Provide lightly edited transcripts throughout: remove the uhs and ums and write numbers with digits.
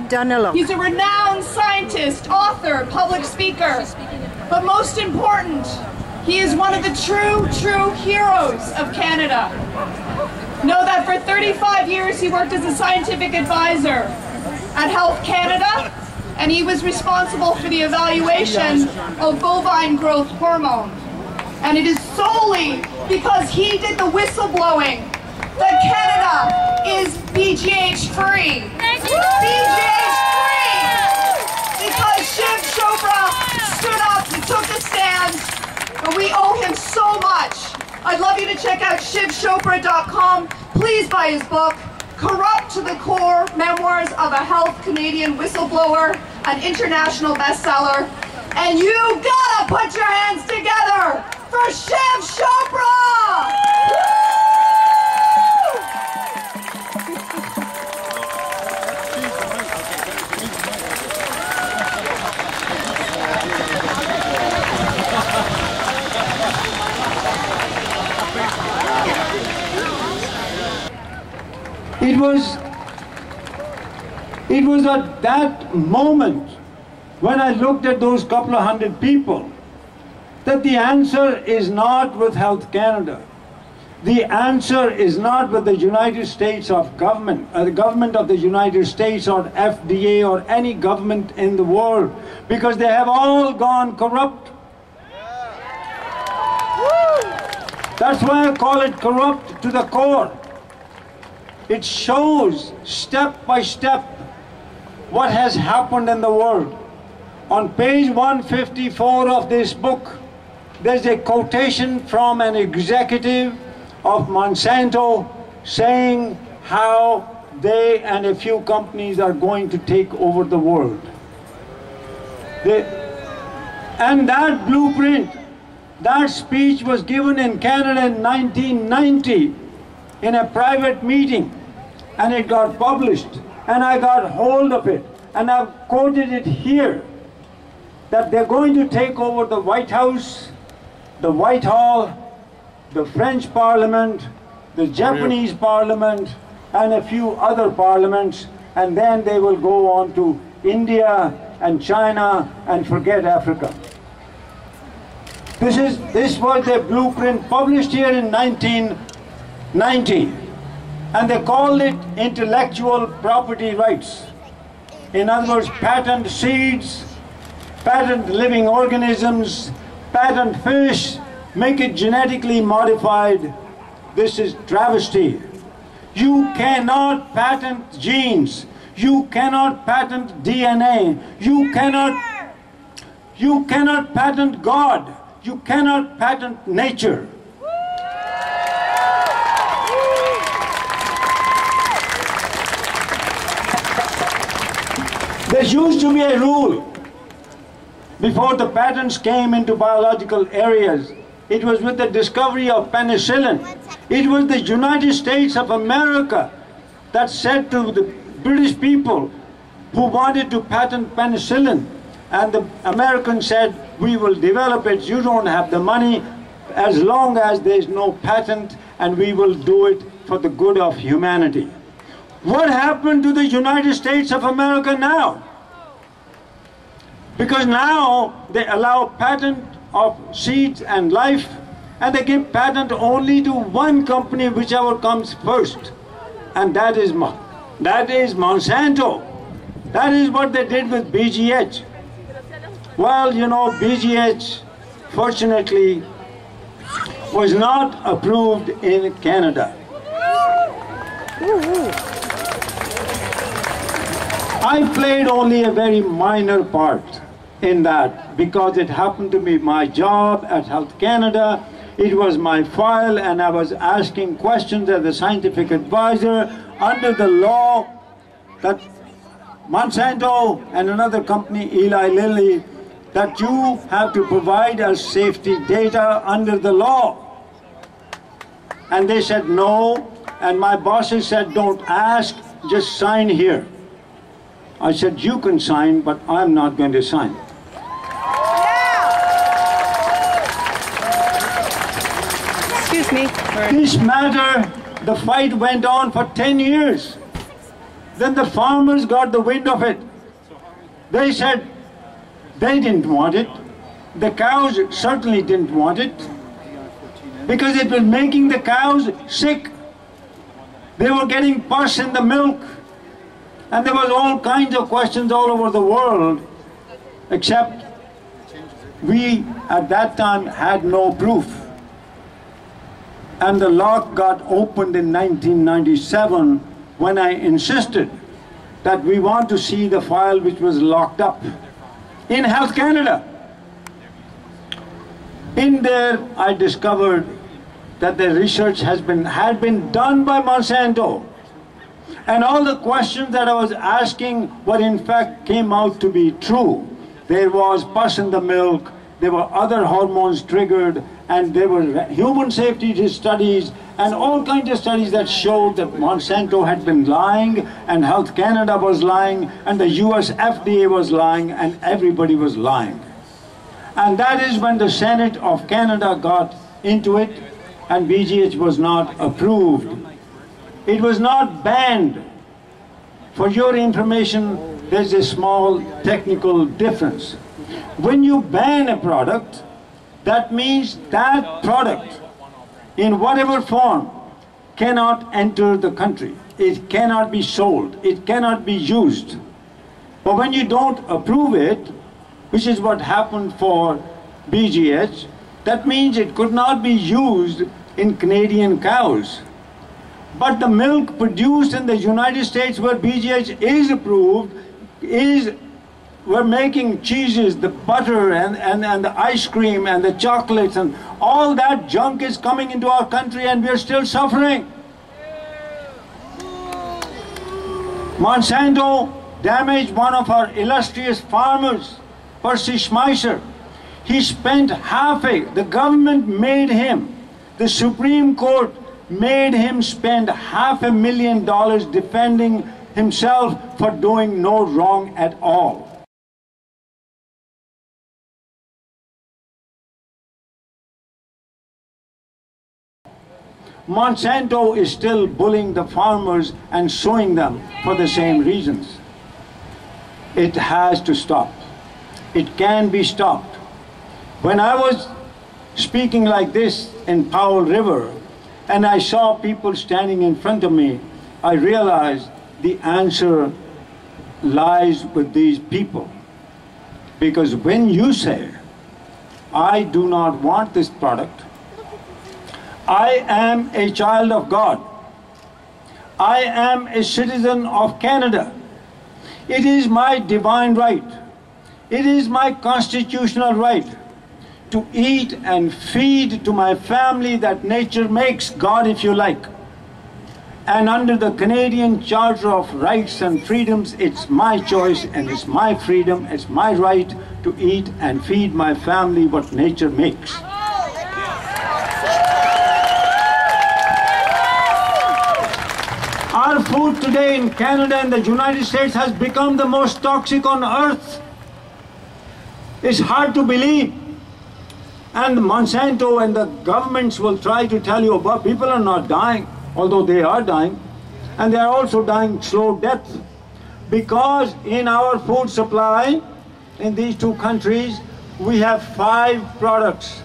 Danilo. He's a renowned scientist, author, public speaker. But most important, he is one of the true heroes of Canada. Know that for 35 years he worked as a scientific advisor at Health Canada, and he was responsible for the evaluation of bovine growth hormone. And it is solely because he did the whistleblowing that Canada is BGH free. BGH free! Because Shiv Chopra stood up and took a stand, and we owe him so much. I'd love you to check out shivchopra.com. Please buy his book, Corrupt to the Core, Memoirs of a Health Canadian Whistleblower, an international bestseller. And you gotta put your hands together for Shiv Chopra! It was at that moment when I looked at those couple of hundred people that the answer is not with Health Canada. The answer is not with the United States of government, the government of the United States or FDA or any government in the world, because they have all gone corrupt. That's why I call it corrupt to the core. It shows step by step what has happened in the world. On page 154 of this book, there's a quotation from an executive of Monsanto saying how they and a few companies are going to take over the world. And that blueprint, that speech was given in Canada in 1990 in a private meeting, and it got published, and I got hold of it, and I've quoted it here, that they're going to take over the White House, the Whitehall, the French Parliament, the Japanese Parliament, and a few other parliaments, and then they will go on to India and China and forget Africa. This was the blueprint published here in 1990, and they called it intellectual property rights. In other words, patent seeds, patent living organisms, patent fish, make it genetically modified. This is travesty. You cannot patent genes. You cannot patent DNA. You cannot patent God. You cannot patent nature. There used to be a rule before the patents came into biological areas. It was with the discovery of penicillin. It was the United States of America that said to the British people who wanted to patent penicillin, and the Americans said, we will develop it, you don't have the money, as long as there's no patent, and we will do it for the good of humanity. What happened to the United States of America now? Because now they allow patent of seeds and life, and they give patent only to one company, whichever comes first, and that is Monsanto. That is what they did with BGH. Well, you know, BGH, fortunately, was not approved in Canada. I played only a very minor part in that because it happened to be my job at Health Canada. It was my file, and I was asking questions as a scientific advisor under the law that Monsanto and another company, Eli Lilly, that you have to provide us safety data under the law. And they said no, and my bosses said don't ask, just sign here. I said you can sign, but I'm not going to sign. Excuse me. This matter, the fight went on for 10 years. Then the farmers got the wind of it. They said they didn't want it. The cows certainly didn't want it because it was making the cows sick. They were getting pus in the milk. And there was all kinds of questions all over the world, except we at that time had no proof. And the lock got opened in 1997 when I insisted that we want to see the file which was locked up in Health Canada. In there I discovered that the research had been done by Monsanto. And all the questions that I was asking were in fact came out to be true. There was pus in the milk, there were other hormones triggered, and there were human safety studies and all kinds of studies that showed that Monsanto had been lying, and Health Canada was lying, and the US FDA was lying, and everybody was lying. And that is when the Senate of Canada got into it, and BGH was not approved. It was not banned. For your information, there's a small technical difference. When you ban a product, that means that product, in whatever form, cannot enter the country. It cannot be sold. It cannot be used. But when you don't approve it, which is what happened for BGH, that means it could not be used in Canadian cows. But the milk produced in the United States where BGH is approved we're making cheeses, the butter and the ice cream and the chocolates, and all that junk is coming into our country and we're still suffering. Monsanto damaged one of our illustrious farmers, Percy Schmeisser. He spent the government made him, the Supreme Court made him spend $500,000 defending himself for doing no wrong at all. Monsanto is still bullying the farmers and suing them for the same reasons. It has to stop. It can be stopped. When I was speaking like this in Powell River, and I saw people standing in front of me, I realized the answer lies with these people. Because when you say, I do not want this product, I am a child of God, I am a citizen of Canada, it is my divine right, it is my constitutional right to eat and feed to my family that nature makes, God if you like. And under the Canadian Charter of Rights and Freedoms, it's my choice and it's my freedom, it's my right to eat and feed my family what nature makes. Our food today in Canada and the United States has become the most toxic on earth. It's hard to believe. And Monsanto and the governments will try to tell you, but people are not dying, although they are dying. And they are also dying slow death. Because in our food supply, in these two countries, we have 5 products.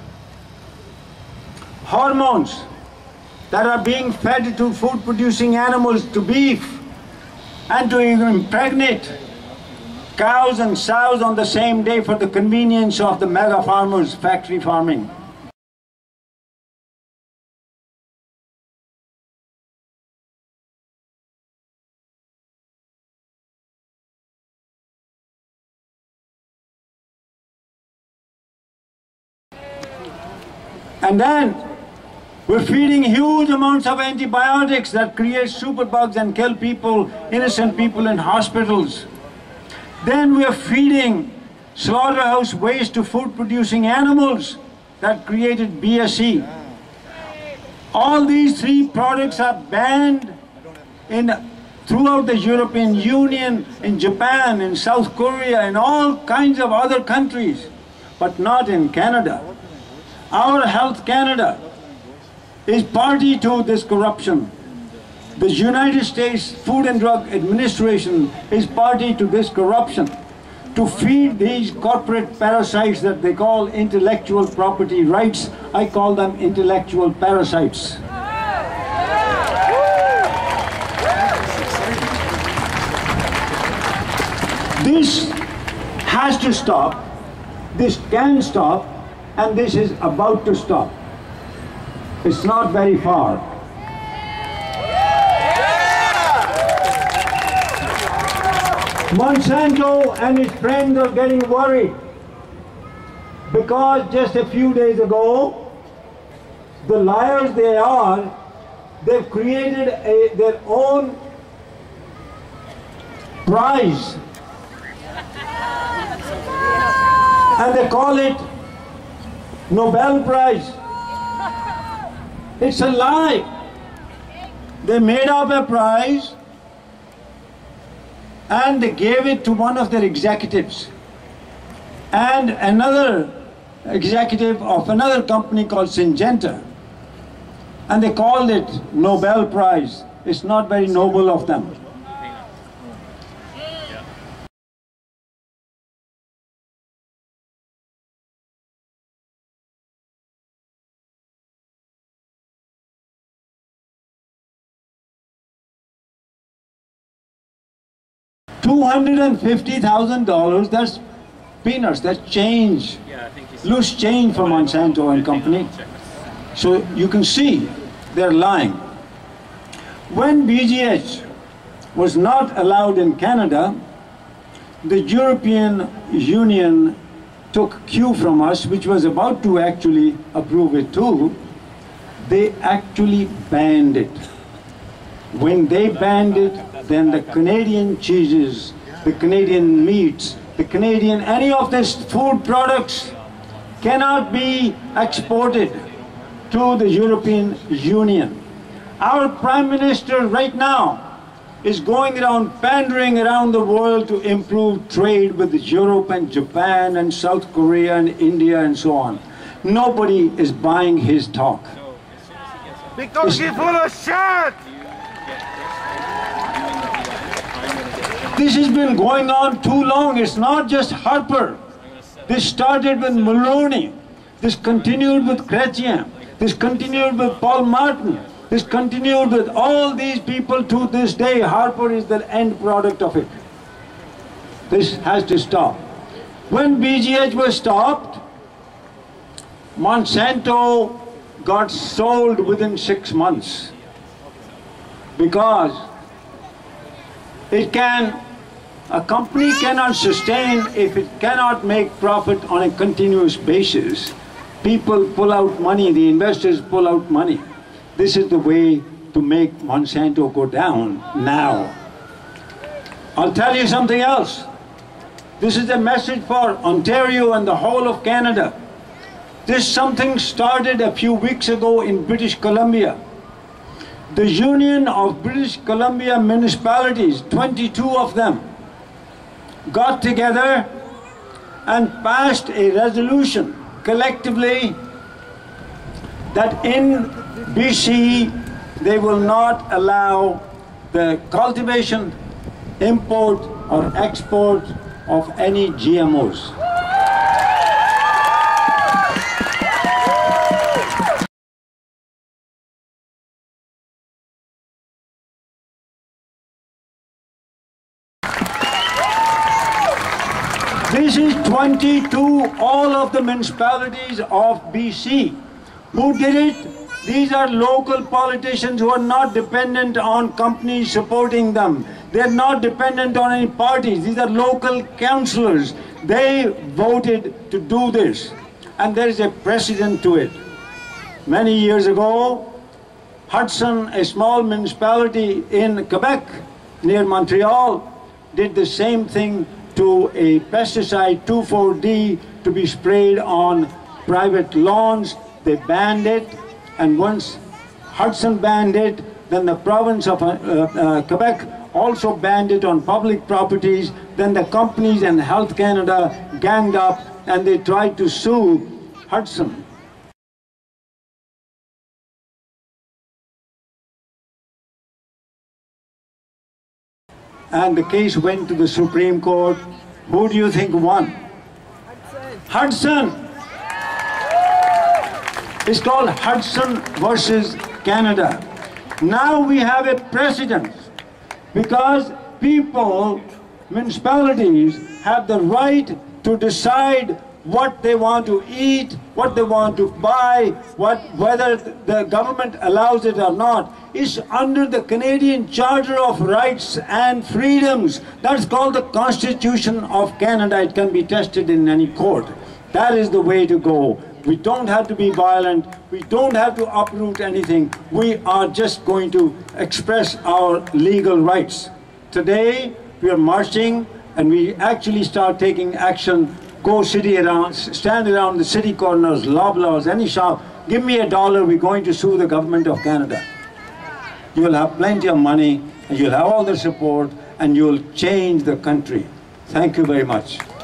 Hormones that are being fed to food-producing animals, to beef, and to impregnate cows and sows on the same day for the convenience of the mega farmers, factory farming. And then we're feeding huge amounts of antibiotics that create superbugs and kill people, innocent people in hospitals. Then we are feeding slaughterhouse waste to food-producing animals that created BSE. All these 3 products are banned throughout the European Union, in Japan, in South Korea, in all kinds of other countries, but not in Canada. Our Health Canada is party to this corruption. The United States Food and Drug Administration is party to this corruption, to feed these corporate parasites that they call intellectual property rights. I call them intellectual parasites. This has to stop, this can stop, and this is about to stop. It's not very far. Monsanto and his friends are getting worried because just a few days ago, the liars they are, they've created their own prize. And they call it Nobel Prize. It's a lie. They made up a prize and they gave it to one of their executives. And another executive of another company called Syngenta. And they called it Nobel Prize. It's not very noble of them. $250,000, that's peanuts, that's change, loose change for Monsanto and company. So you can see they're lying. When BGH was not allowed in Canada, the European Union took cue from us, which was about to actually approve it too. They actually banned it. When they banned it, then the Canadian cheeses, the Canadian meats, the Canadian, any of these food products cannot be exported to the European Union. Our Prime Minister right now is going around pandering around the world to improve trade with Europe and Japan and South Korea and India and so on. Nobody is buying his talk. Because he's full of shit! This has been going on too long. It's not just Harper. This started with Mulroney. This continued with Chrétien. This continued with Paul Martin. This continued with all these people to this day. Harper is the end product of it. This has to stop. When BGH was stopped, Monsanto got sold within 6 months because a company cannot sustain if it cannot make profit on a continuous basis. People pull out money, the investors pull out money. This is the way to make Monsanto go down now. I'll tell you something else. This is a message for Ontario and the whole of Canada. This something started a few weeks ago in British Columbia. The Union of British Columbia Municipalities, 22 of them, got together and passed a resolution collectively that in BC they will not allow the cultivation, import or export of any GMOs. This is 22, all of the municipalities of BC. Who did it? These are local politicians who are not dependent on companies supporting them. They're not dependent on any parties. These are local councillors. They voted to do this. And there is a precedent to it. Many years ago, Hudson, a small municipality in Quebec, near Montreal, did the same thing to a pesticide 2,4-D to be sprayed on private lawns. They banned it, and once Hudson banned it, then the province of Quebec also banned it on public properties. Then the companies and Health Canada ganged up and they tried to sue Hudson. and the case went to the Supreme Court. Who do you think won? Hudson. It's called Hudson versus Canada. Now we have a precedent because people, municipalities, have the right to decide what they want to eat, what they want to buy, whether the government allows it or not. It's under the Canadian Charter of Rights and Freedoms. That's called the Constitution of Canada. It can be tested in any court. That is the way to go. We don't have to be violent. We don't have to uproot anything. We are just going to express our legal rights. Today, we are marching and we actually start taking action. Go stand around the city corners, Loblaws, any shop. Give me $1, we're going to sue the government of Canada. You'll have plenty of money, and you'll have all the support, and you'll change the country. Thank you very much.